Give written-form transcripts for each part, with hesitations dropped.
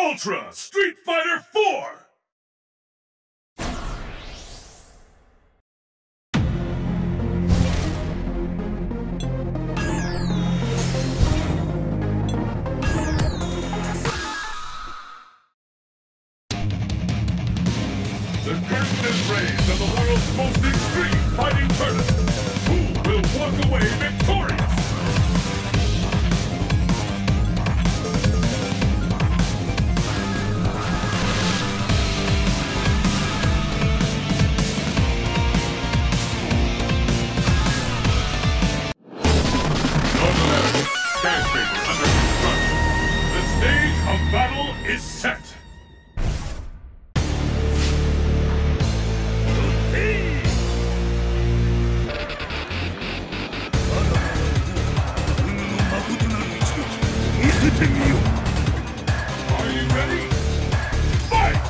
Ultra Street Fighter 4! The curtain is raised on the world's most extreme fighting tournament. Who will walk away victorious? North America, skyscraper under construction. The stage of battle is set. Are you ready? Fight!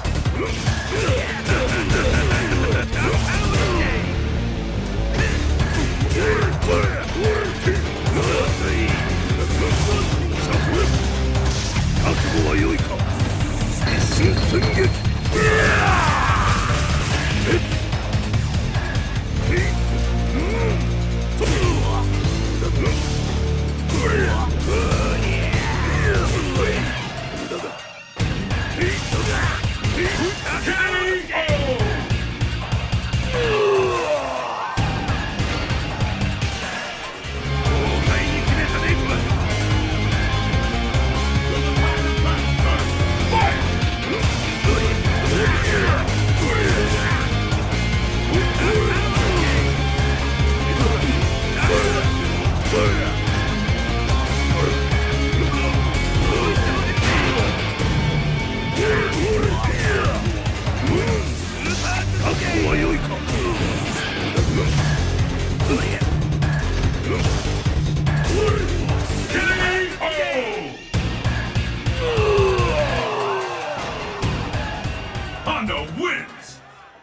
Honda wins!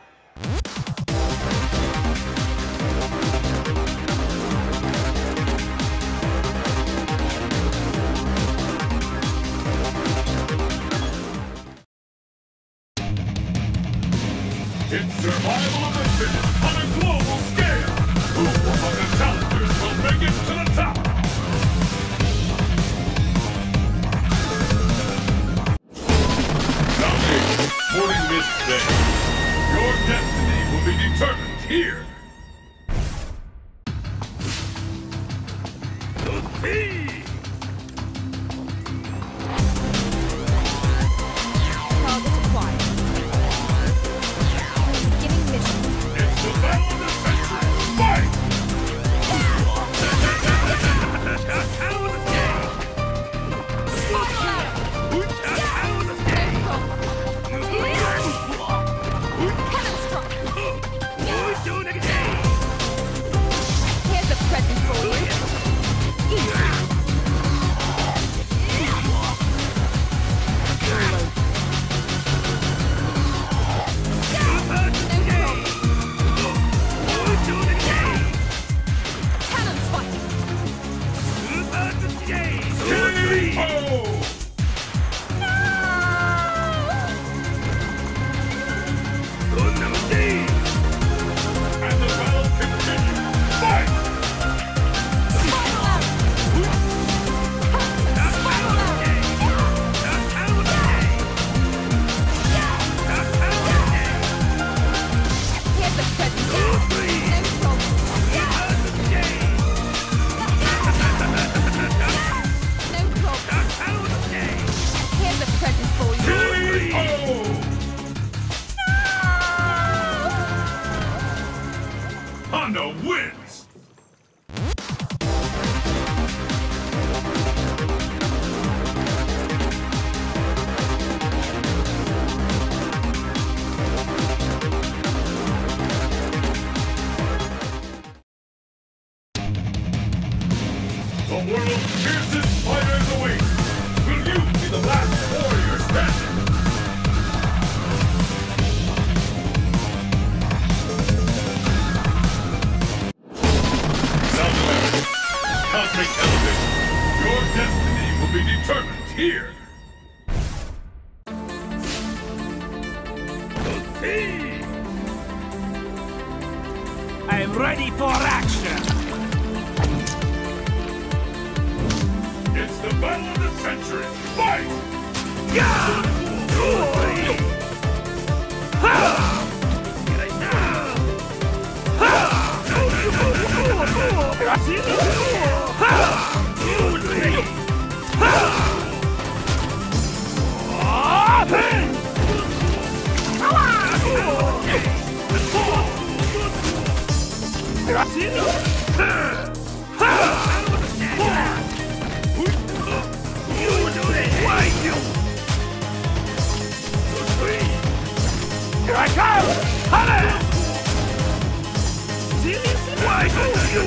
It's survival of the fittest on a global scale! Who among the challengers will make it to the top? Morning Mist Day. Your destiny will be determined here. Target acquired. Beginning mission. It's the battle of the century. Fight! Here's a present for you. Easy. Cannon spike. K.O. And the battle continues. Fight! Spiral out. Spiral out. Here's a present. No problem. No problem. Here's a present for you. K.O. Honda wins! The world's fiercest fighters await. Will you be the last warrior standing? South America, cosmic elevation. Your destiny will be determined here. ready for action! It's the battle of the century! Fight! Yeah! Here I come! Hunter! Why do you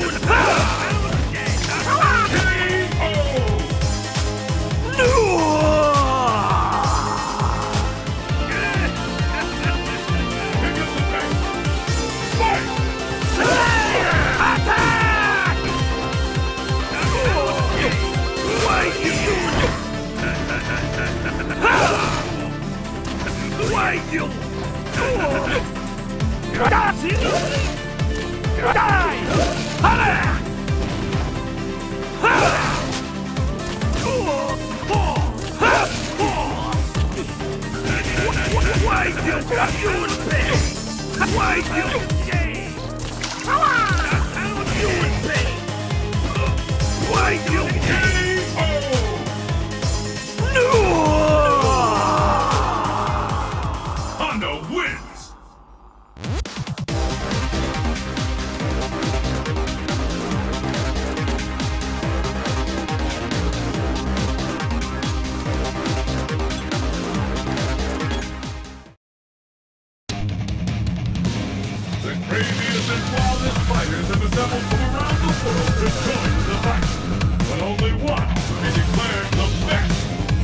Craziest and wildest fighters have assembled from around the world to join the fight. But only one will be declared the best.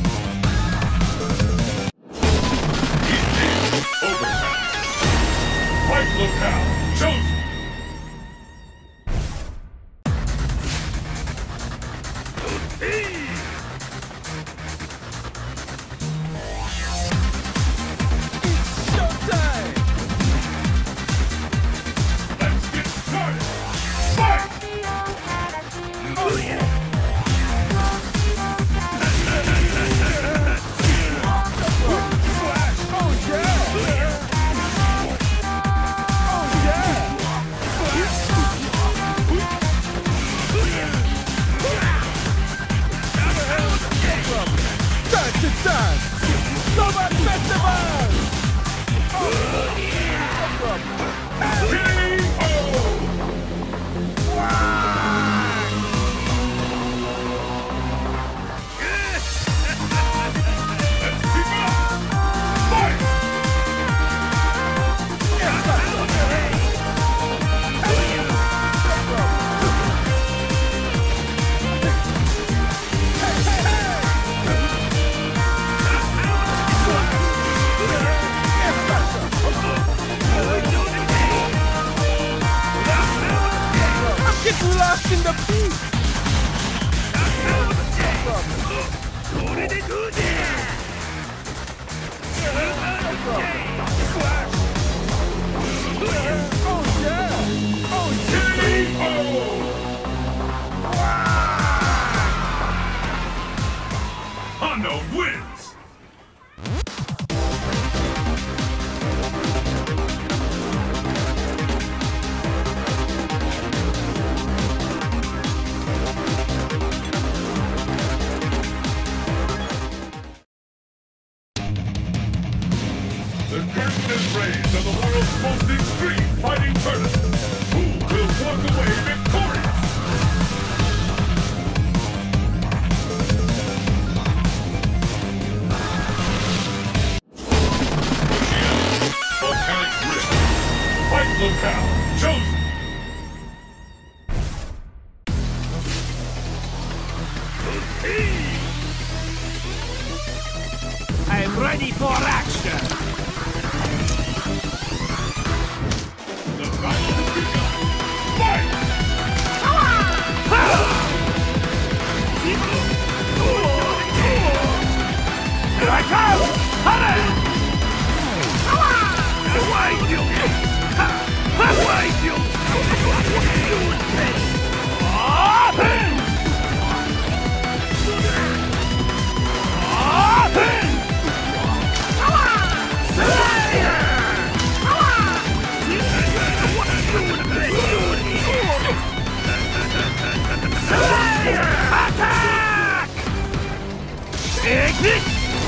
It is overtime. Fight locale chosen. Lost in the beat! Hondo wins! The curtain is raised on the world's most extreme fighting tournament. Who will walk away victorious? Volcanic Rift. Fight locale chosen. I'm ready for action! The battle has begun. Fight! Here I come! Hurry! Why you? Attack! Take this!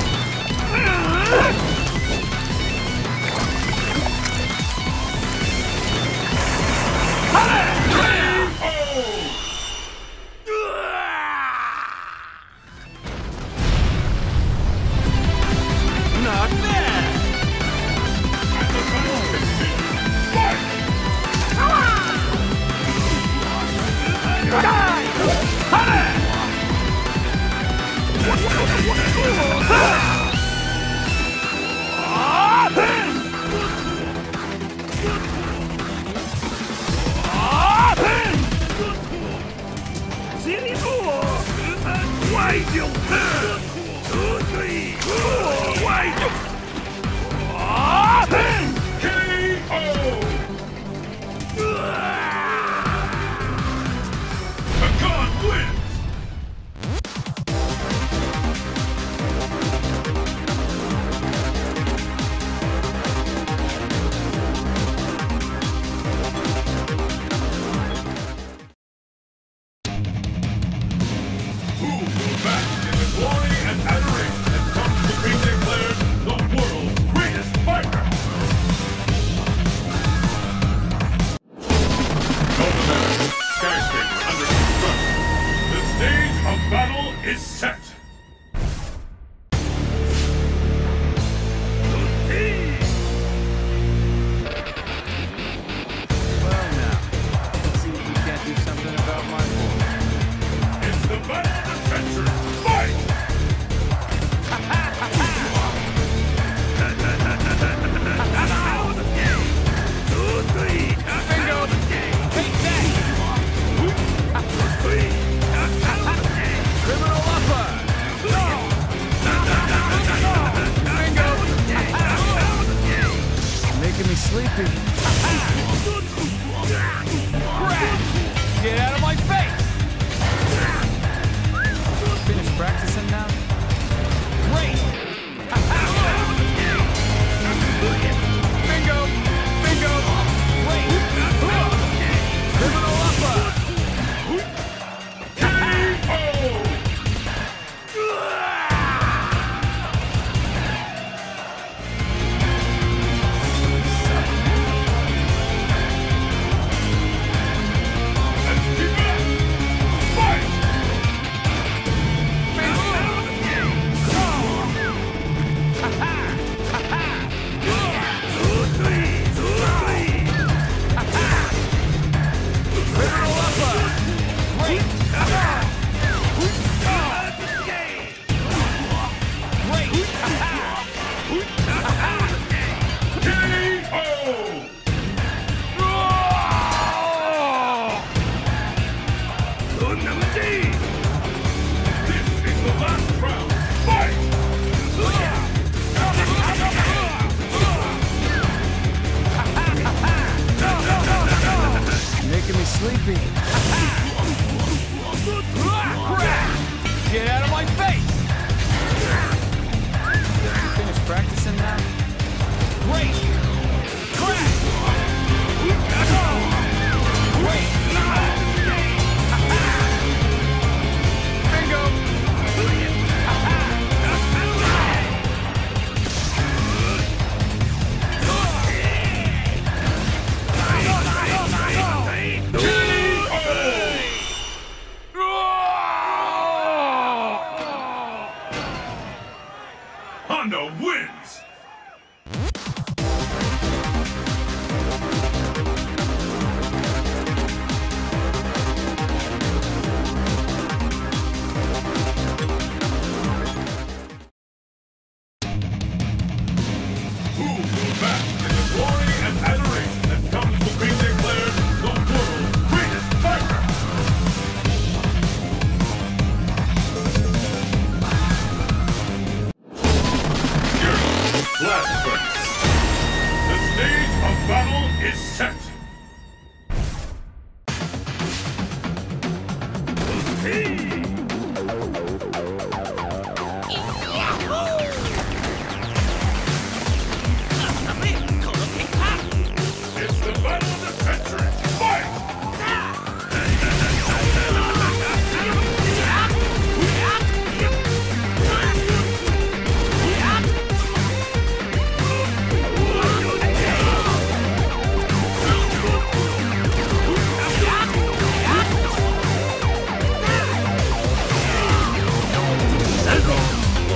Not bad! Is set. Well now, let's see if we can't do something about my boy. It's the battle of the century. Fight! Bingo! Take that! Criminal upper! Bingo! Making me sleepy. Crap! Get out of my face! Finished practicing now? Great! Bingo! Bingo! Wait! Criminal upper! Making me sleepy. Crap! Get out of my face! Finished practicing now? Great! Crap! Great! Bingo! Honda wins! Who will back in the glory and adoration that comes to be declared the world's greatest fighter?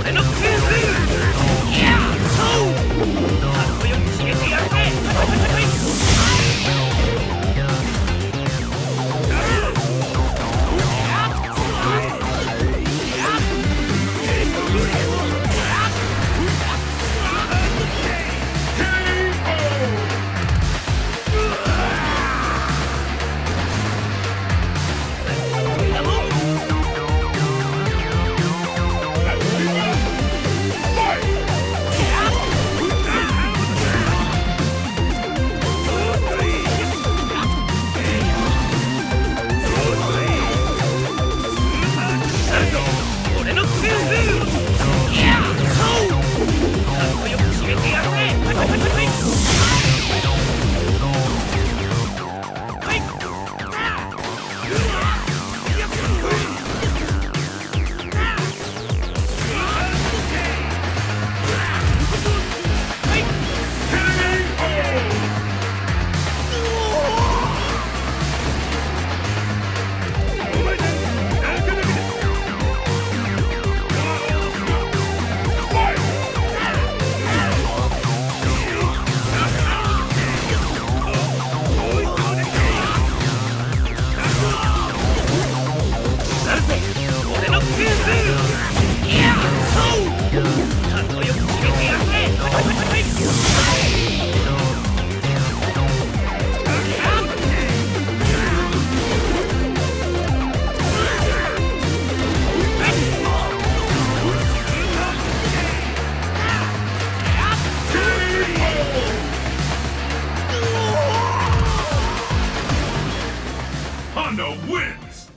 wins!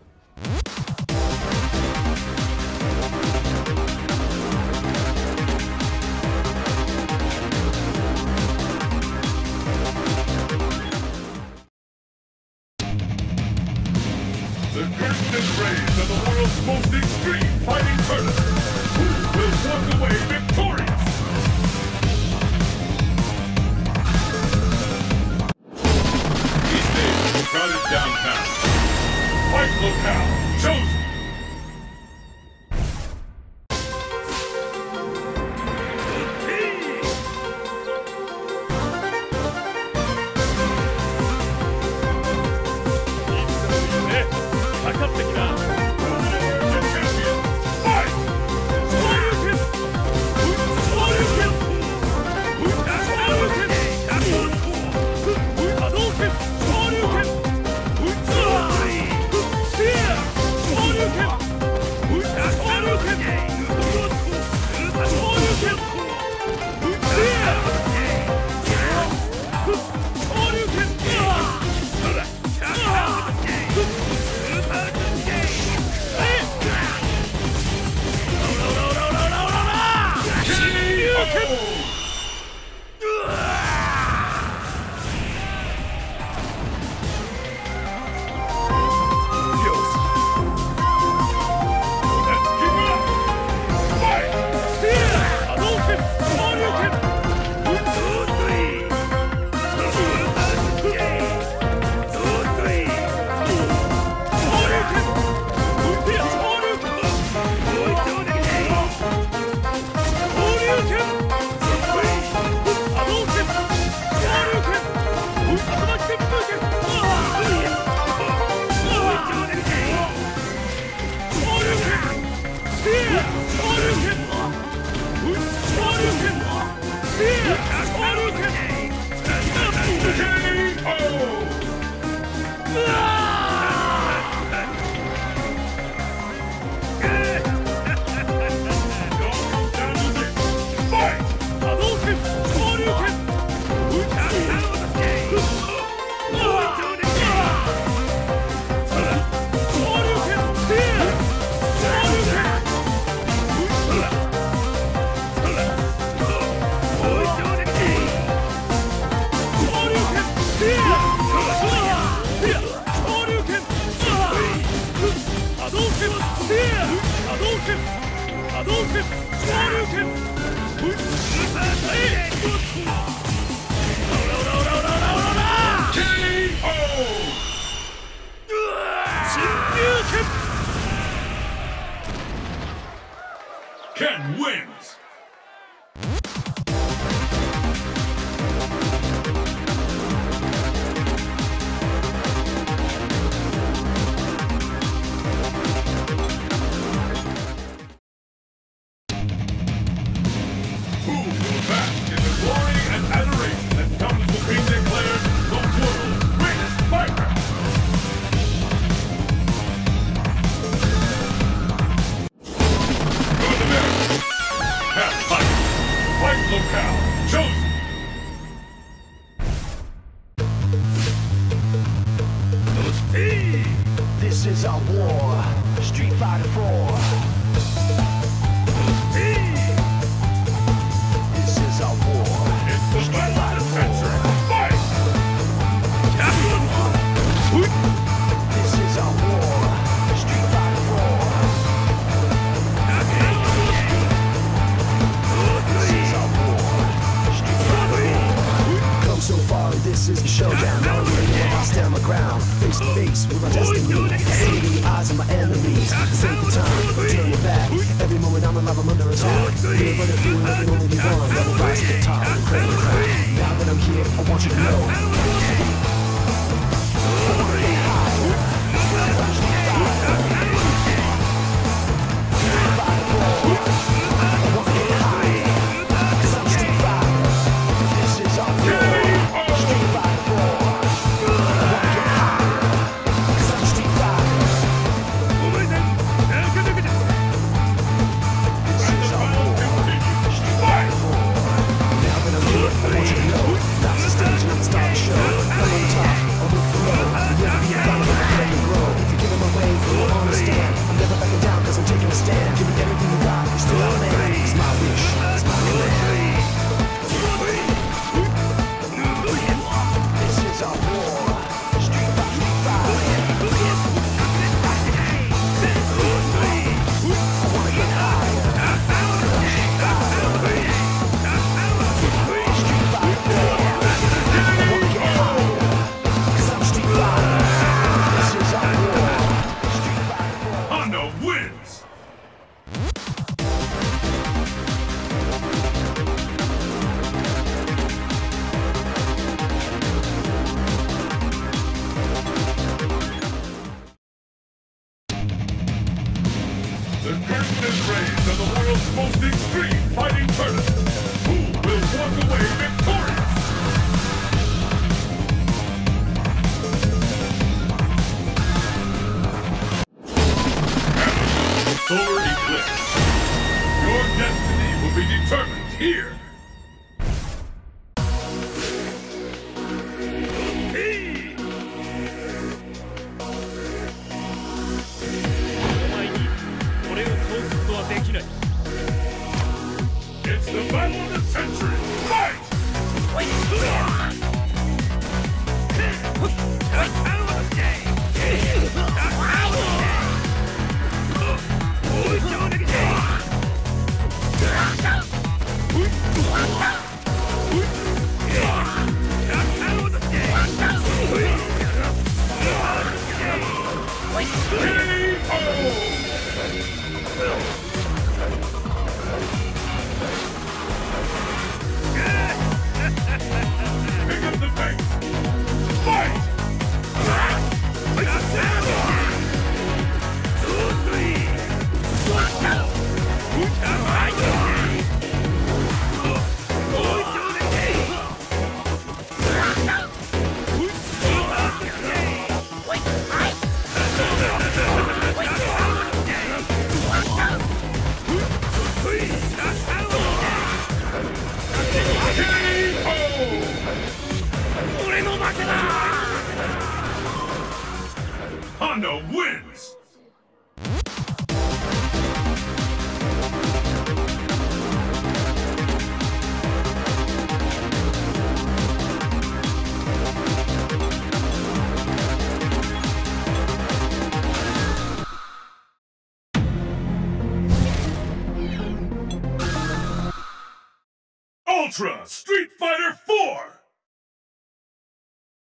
The curtain is raised on the world's most extreme fighting tournament. Who will walk away victorious? These days are crowded downtown. Fight locale chosen. Ken wins! Who will bask in the glory and adoration that comes with being declared the world's greatest fighter? North America. Half fight. Fight locale chosen. This is our war, Street Fighter 4. This is our war, It's the Street battle Fighter of the 4. century. Fight! This is our war, Street Fighter 4. This is our war, Street Fighter 4. Come so far, this is the showdown. All the way I stand my ground, face to face with my destiny. See the eyes of my enemies. Take the time, turn it back. Every moment I'm alive, I'm under attack. Live but if you can only be one. Never rise to the top, and claim the crown. Now that I'm here, I want you to know. Wins! The curtain is raised on the world's most extreme fighting tournament. Who will walk away victorious? Solar eclipse. Your destiny will be determined here. It's the battle of the century. Fight! Pick up the pace. Fight! Honda wins! Ultra Street Fighter 4!